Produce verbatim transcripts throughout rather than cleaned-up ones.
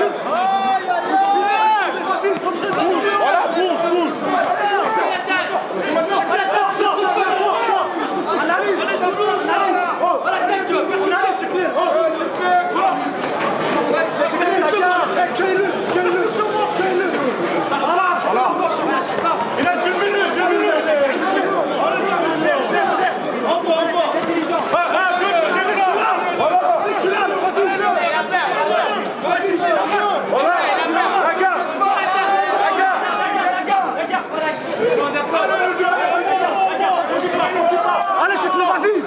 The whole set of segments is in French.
Voilà, bouge, bouge. Il reste une minute, une minute. Envoie, envoie. Allez, chute-le, vas-y.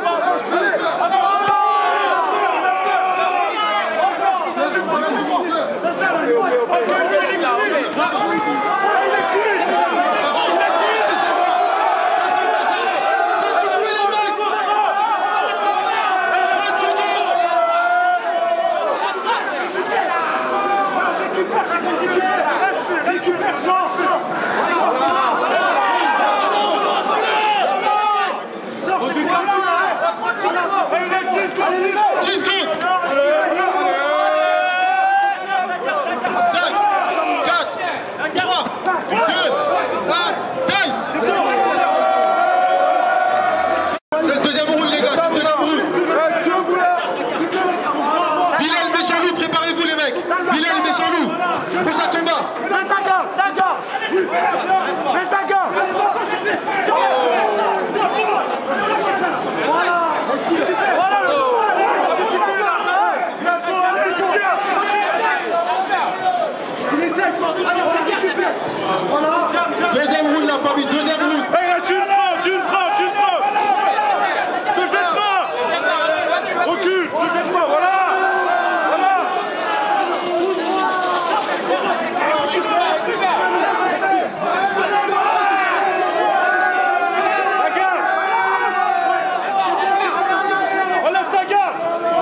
Deuxième round la famille, deuxième round. Il reste une frappe, une frappe, une frappe. Deuxième frappe. Recule, deuxième frappe, voilà. La garde. Enlève ta garde.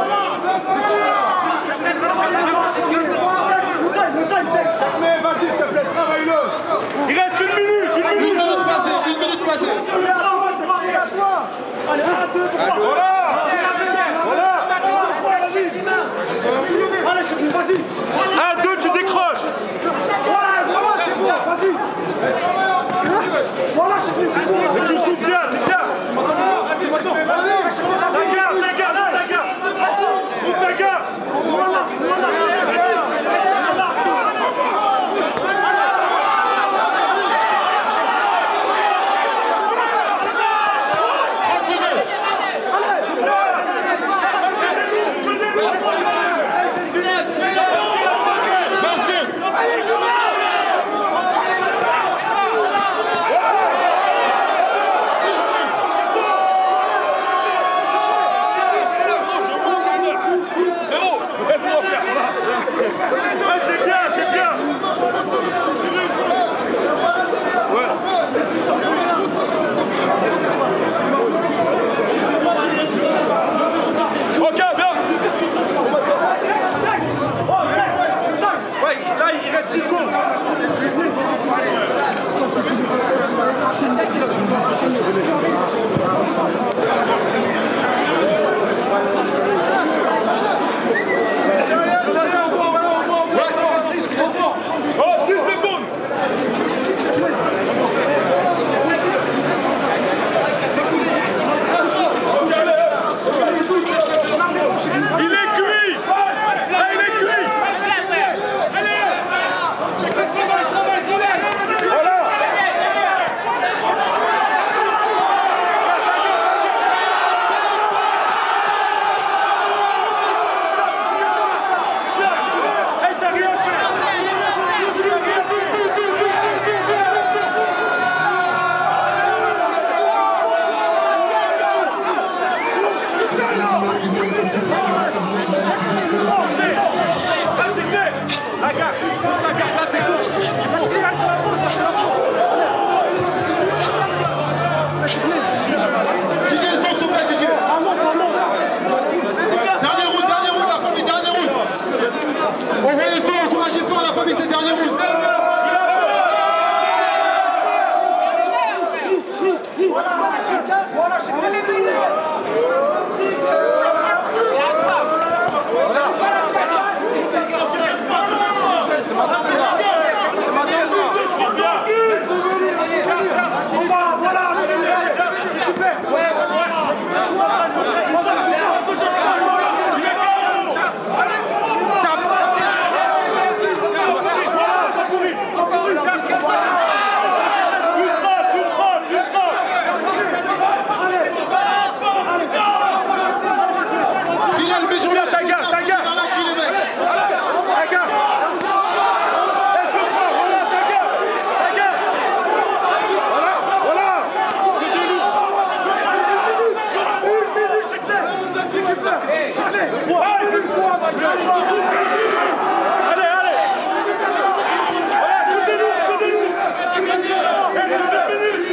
Mais vas-y, s'il te plaît, travaille-le. Il reste une minute, une minute. Une minute passée, une minute passée. Allez, un, deux, trois. Voilà. Voilà. Allez, vas-y. Un, deux, tu décroches. Voilà, voilà, c'est bon, vas-y. Voilà, c'est bon. Mais tu souffles bien, c'est bien. C'est maintenant. La garde, la garde, la garde. Ouvre ta garde. Voilà, voilà. Allez. calmez, je Taga, Taga, Taga. Taga. Laisse-le faire, voilà, Taga. Taga. Voilà, voilà. C'est de nous. Une minute, c'est clair. Allez, une fois, ma gueule. Allez, allez. Voilà, coupez-nous, coupez-nous. C'est fini.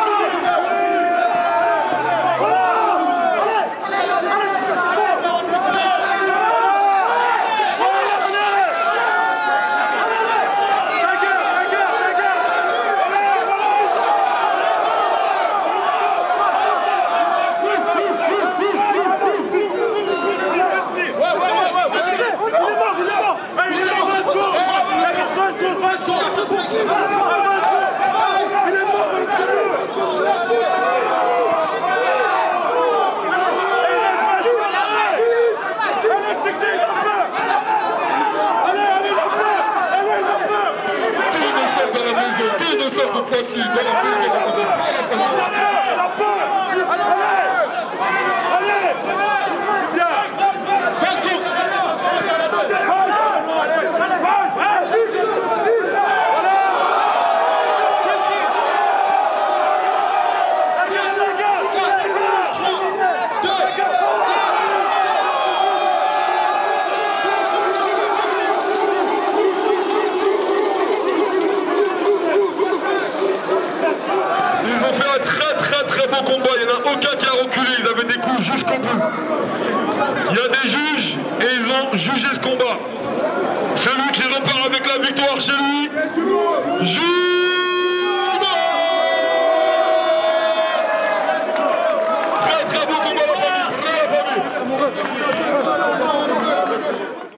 Voici, dans la maison, La peur. Allez, allez, c'est bien. Combat, il n'y en a aucun qui a reculé, ils avaient des coups jusqu'au bout. Il y a des juges et ils ont jugé ce combat. Celui qui repart avec la victoire chez lui, Jules. Très très beau combat la famille, la famille.